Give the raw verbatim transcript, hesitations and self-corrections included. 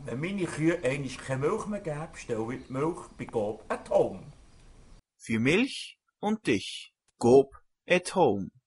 Wenn meine Kühe einmal keine Milch mehr geben, stelle ich die Milch bei Coop at Home. Für Milch und dich. Coop at Home.